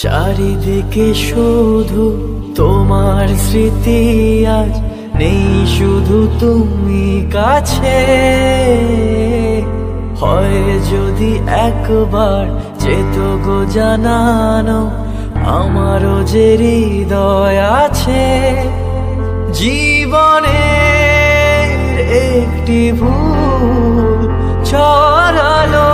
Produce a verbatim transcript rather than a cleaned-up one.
চারিদিকে শুধু তোমার স্মৃতি, আজ নেই শুধু তুমি কাছে। হয় যদি একবার যেত গো জানানো, আমারও যে হৃদয় আছে। জীবনের একটি ভুল ছড়ালো